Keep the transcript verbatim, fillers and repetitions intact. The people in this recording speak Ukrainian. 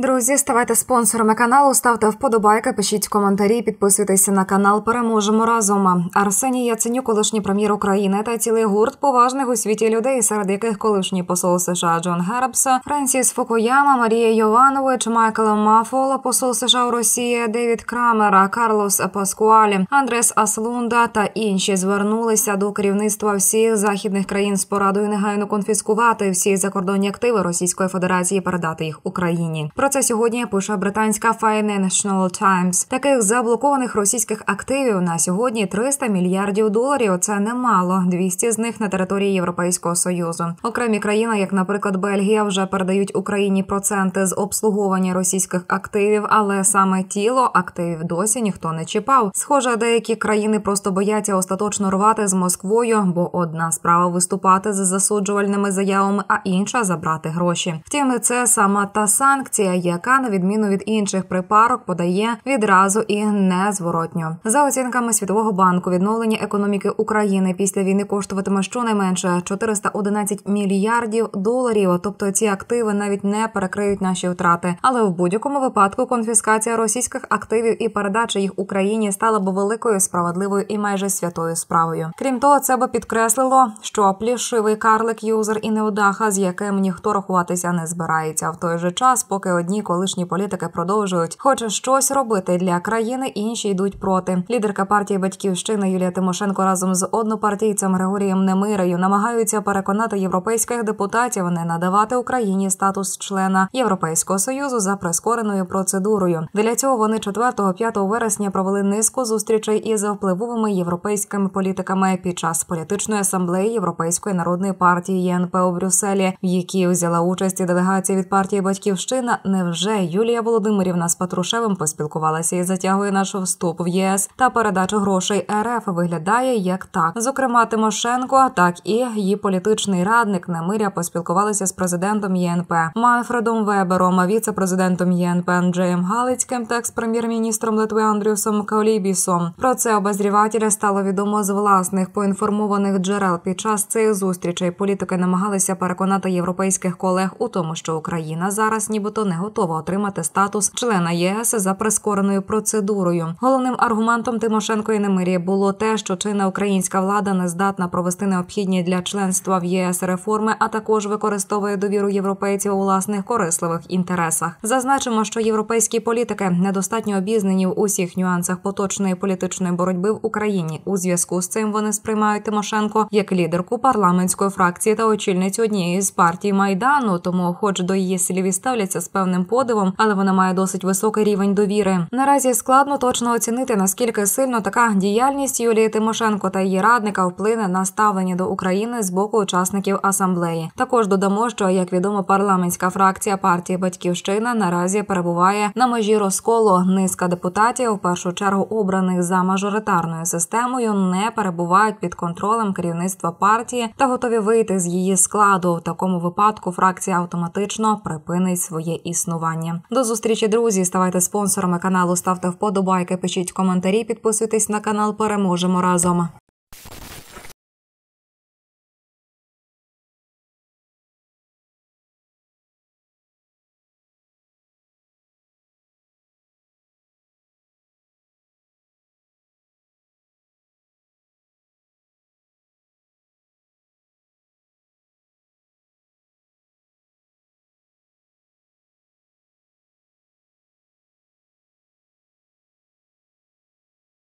Друзі, ставайте спонсорами каналу, ставте вподобайки, пишіть коментарі, підписуйтесь на канал. Переможемо разом. Арсеній Яценюк, колишній прем'єр України, та цілий гурт поважних у світі людей, серед яких колишній посол США Джон Гербс, Френсіс Фукуяма, Марія Йованович, Майкл Маффол, посол США у Росії Девід Крамер, Карлос Паскуалі, Андрес Аслунда та інші звернулися до керівництва всіх західних країн з порадою негайно конфіскувати всі закордонні активи Російської Федерації і передати їх Україні. Про це сьогодні пише британська Financial Times. Таких заблокованих російських активів на сьогодні триста мільярдів доларів. Це немало. двісті з них на території Європейського Союзу. Окремі країни, як, наприклад, Бельгія, вже передають Україні проценти з обслуговування російських активів, але саме тіло активів досі ніхто не чіпав. Схоже, деякі країни просто бояться остаточно рвати з Москвою, бо одна справа виступати з засуджувальними заявами, а інша – забрати гроші. Втім, це сама та санкція, яка, на відміну від інших припарок, подає відразу і незворотньо. За оцінками Світового банку, відновлення економіки України після війни коштуватиме щонайменше чотириста одинадцять мільярдів доларів, тобто ці активи навіть не перекриють наші втрати. Але в будь-якому випадку конфіскація російських активів і передача їх Україні стала б великою, справедливою і майже святою справою. Крім того, це б підкреслило, що плішивий карлик, юзер і невдаха, з яким ніхто рахуватися не збирається. В той же час, поки одні колишні політики продовжують хоч щось робити для країни, інші йдуть проти. Лідерка партії «Батьківщина» Юлія Тимошенко разом з однопартійцем Григорієм Немирею намагаються переконати європейських депутатів не надавати Україні статус члена Європейського Союзу за прискореною процедурою. Для цього вони четвертого-п'ятого вересня провели низку зустрічей із впливовими європейськими політиками під час політичної асамблеї Європейської народної партії Є Ен Пе у Брюсселі, в якій взяла участь і делегація від партії «Батьківщина». Невже Юлія Володимирівна з Патрушевим поспілкувалася і затягує наш вступ в Є Ес та передачу грошей Ер Еф виглядає як так. Зокрема, Тимошенко, так і її політичний радник Немиря поспілкувалися з президентом Є Ен Пе Манфредом Вебером, віце-президентом Є Ен Пе Анджеєм Галицьким та екс-прем'єр-міністром Литви Андрюсом Колібісом. Про це обозрівателя стало відомо з власних поінформованих джерел. Під час цих зустрічей політики намагалися переконати європейських колег у тому, що Україна зараз нібито не готова отримати статус члена Є Ес за прискореною процедурою. Головним аргументом Тимошенко і Немирі було те, що чинна українська влада не здатна провести необхідні для членства в Є Ес реформи, а також використовує довіру європейців у власних корисливих інтересах. Зазначимо, що європейські політики недостатньо обізнані в усіх нюансах поточної політичної боротьби в Україні. У зв'язку з цим вони сприймають Тимошенко як лідерку парламентської фракції та очільницю однієї з партій Майдану, тому хоч до її слів і ставляться з певним подивом, але вона має досить високий рівень довіри. Наразі складно точно оцінити, наскільки сильно така діяльність Юлії Тимошенко та її радника вплине на ставлення до України з боку учасників асамблеї. Також додамо, що, як відомо, парламентська фракція партії «Батьківщина» наразі перебуває на межі розколу. Низка депутатів, в першу чергу обраних за мажоритарною системою, не перебувають під контролем керівництва партії та готові вийти з її складу. В такому випадку фракція автоматично припинить своє існування. До зустрічі, друзі! Ставайте спонсорами каналу, ставте вподобайки, пишіть коментарі, підписуйтесь на канал. Переможемо разом!